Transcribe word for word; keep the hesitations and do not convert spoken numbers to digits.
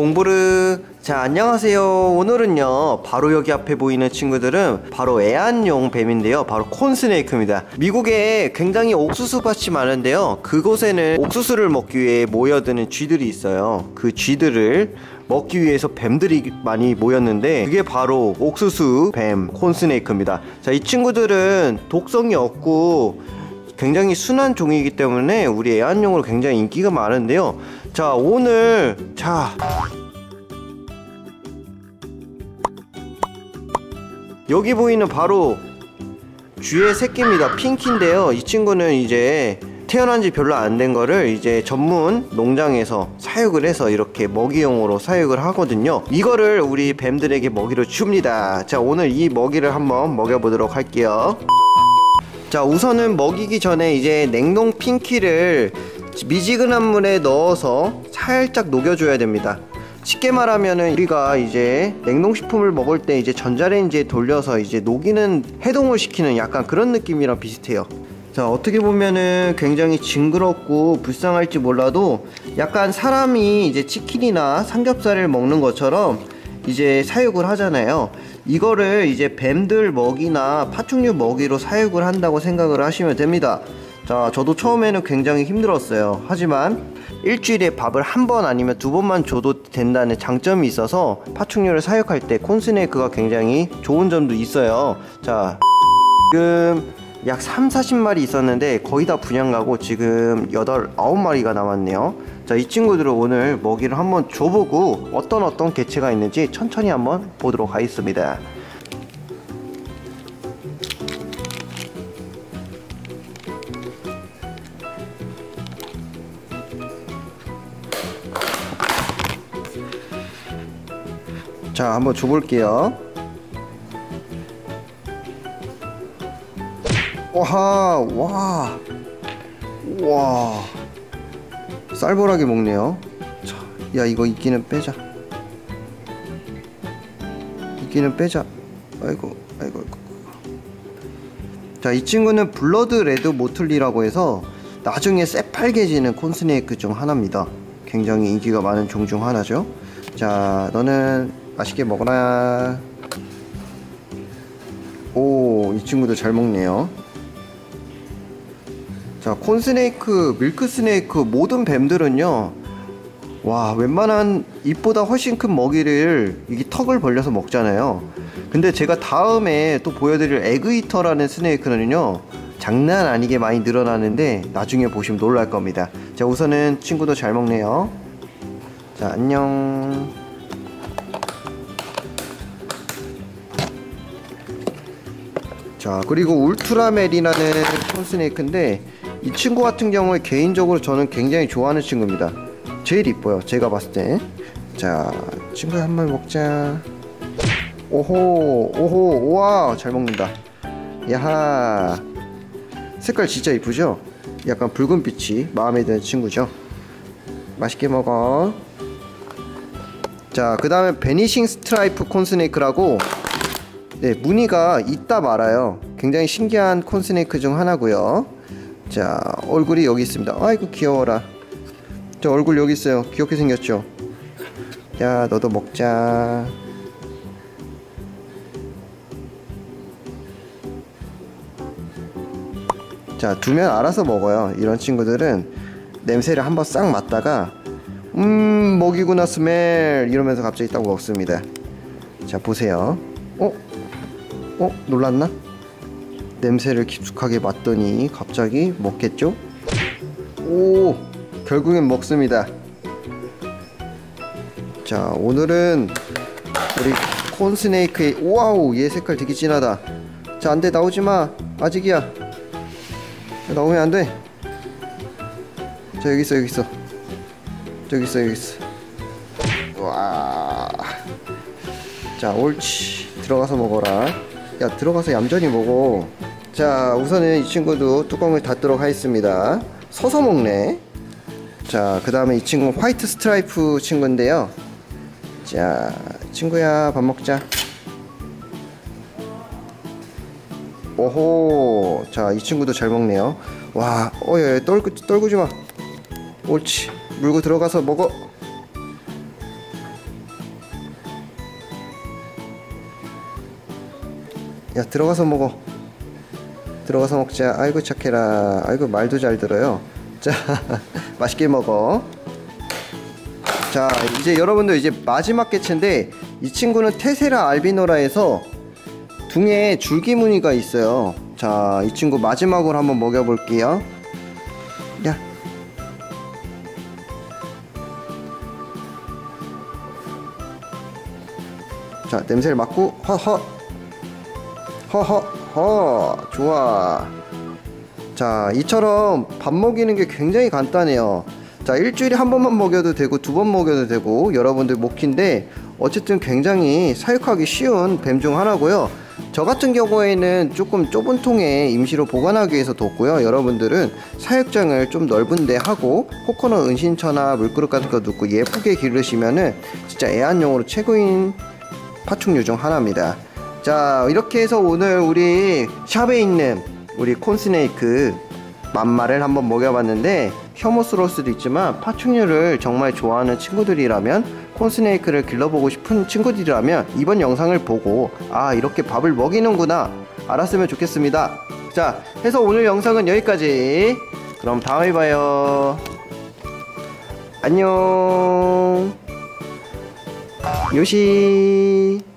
봉부르. 자, 안녕하세요. 오늘은요 바로 여기 앞에 보이는 친구들은 바로 애완용 뱀인데요, 바로 콘스네이크입니다. 미국에 굉장히 옥수수밭이 많은데요, 그곳에는 옥수수를 먹기 위해 모여드는 쥐들이 있어요. 그 쥐들을 먹기 위해서 뱀들이 많이 모였는데 그게 바로 옥수수 뱀 콘스네이크입니다. 자, 이 친구들은 독성이 없고 굉장히 순한 종이기 때문에 우리 애완용으로 굉장히 인기가 많은데요. 자, 오늘 자 여기 보이는 바로 쥐의 새끼입니다. 핑키인데요, 이 친구는 이제 태어난 지 별로 안 된 거를 이제 전문 농장에서 사육을 해서 이렇게 먹이용으로 사육을 하거든요. 이거를 우리 뱀들에게 먹이로 줍니다. 자, 오늘 이 먹이를 한번 먹여보도록 할게요. 자, 우선은 먹이기 전에 이제 냉동 핑키를 미지근한 물에 넣어서 살짝 녹여줘야 됩니다. 쉽게 말하면은 우리가 이제 냉동식품을 먹을 때 이제 전자레인지에 돌려서 이제 녹이는, 해동을 시키는 약간 그런 느낌이랑 비슷해요. 자, 어떻게 보면은 굉장히 징그럽고 불쌍할지 몰라도 약간 사람이 이제 치킨이나 삼겹살을 먹는 것처럼 이제 사육을 하잖아요. 이거를 이제 뱀들 먹이나 파충류 먹이로 사육을 한다고 생각을 하시면 됩니다. 자, 저도 처음에는 굉장히 힘들었어요. 하지만 일주일에 밥을 한 번 아니면 두 번만 줘도 된다는 장점이 있어서 파충류를 사육할 때 콘스네이크가 굉장히 좋은 점도 있어요. 자, 지금 약 삼, 사십 마리 있었는데 거의 다 분양가고 지금 여덟, 아홉 마리가 남았네요. 자, 이 친구들을 오늘 먹이를 한번 줘보고 어떤 어떤 개체가 있는지 천천히 한번 보도록 하겠습니다. 자, 한번 줘볼게요. 와하, 와, 와, 쌀벌하게 먹네요. 자, 야, 이거 이끼는 빼자. 이끼는 빼자. 아이고, 아이고, 아이고. 자, 이 친구는 블러드 레드 모틀리라고 해서 나중에 새빨개지는 콘스네이크 중 하나입니다. 굉장히 인기가 많은 종 중 하나죠. 자, 너는 맛있게 먹어라. 오, 이 친구도 잘 먹네요. 자, 콘스네이크, 밀크스네이크 모든 뱀들은요, 와, 웬만한 입보다 훨씬 큰 먹이를 이게 턱을 벌려서 먹잖아요. 근데 제가 다음에 또 보여드릴 에그이터라는 스네이크는요, 장난 아니게 많이 늘어나는데 나중에 보시면 놀랄 겁니다. 자, 우선은 친구도 잘 먹네요. 자, 안녕. 자, 그리고 울트라멜이라는 콘스네이크인데 이 친구 같은 경우에 개인적으로 저는 굉장히 좋아하는 친구입니다. 제일 이뻐요, 제가 봤을 때. 자, 친구야, 한 마리 먹자. 오호, 오호, 우와, 잘 먹는다. 야하, 색깔 진짜 이쁘죠? 약간 붉은빛이 마음에 드는 친구죠. 맛있게 먹어. 자, 그 다음에 베니싱 스트라이프 콘스네이크라고, 네, 무늬가 있다 말아요. 굉장히 신기한 콘스네이크 중 하나고요. 자, 얼굴이 여기 있습니다. 아이고, 귀여워라. 저 얼굴 여기 있어요. 귀엽게 생겼죠? 야, 너도 먹자. 자, 두면 알아서 먹어요. 이런 친구들은 냄새를 한번 싹 맡다가 음, 먹이구나 스멜 이러면서 갑자기 딱 먹습니다. 자, 보세요. 어? 어? 놀랐나? 냄새를 깊숙하게 맡더니 갑자기 먹겠죠? 오! 결국엔 먹습니다. 자, 오늘은 우리 콘스네이크의, 와우, 얘 색깔 되게 진하다. 자, 안돼, 나오지마. 아직이야. 나오면 안돼. 자, 여기 있어, 여기 있어. 여기 있어, 여기 있어. 와. 자, 옳지. 들어가서 먹어라. 야, 들어가서 얌전히 먹어. 자, 우선은 이 친구도 뚜껑을 닫도록 하겠습니다. 서서 먹네. 자, 그 다음에 이 친구는 화이트 스트라이프 친구인데요. 자, 친구야, 밥 먹자. 오호. 자, 이 친구도 잘 먹네요. 와, 어야, 떨구, 떨구지 마. 옳지. 물고 들어가서 먹어. 야, 들어가서 먹어. 들어가서 먹자. 아이고 착해라. 아이고 말도 잘 들어요. 자, 맛있게 먹어. 자, 이제 여러분들 이제 마지막 개체인데, 이 친구는 테세라 알비노라 해서 등에 줄기무늬가 있어요. 자, 이 친구 마지막으로 한번 먹여볼게요. 야. 자, 냄새를 맡고 허허 허허 허. 좋아. 자, 이처럼 밥 먹이는 게 굉장히 간단해요. 자, 일주일에 한 번만 먹여도 되고 두 번 먹여도 되고 여러분들 먹기인데, 어쨌든 굉장히 사육하기 쉬운 뱀 중 하나고요. 저 같은 경우에는 조금 좁은 통에 임시로 보관하기 위해서 뒀고요. 여러분들은 사육장을 좀 넓은데 하고 코코넛 은신처나 물그릇 같은 거 넣고 예쁘게 기르시면은 진짜 애완용으로 최고인 파충류 중 하나입니다. 자, 이렇게 해서 오늘 우리 샵에 있는 우리 콘스네이크 만마를 한번 먹여봤는데, 혐오스러울 수도 있지만 파충류를 정말 좋아하는 친구들이라면, 콘스네이크를 길러보고 싶은 친구들이라면 이번 영상을 보고 아, 이렇게 밥을 먹이는구나 알았으면 좋겠습니다. 자, 해서 오늘 영상은 여기까지. 그럼 다음에 봐요. 안녕. 요시.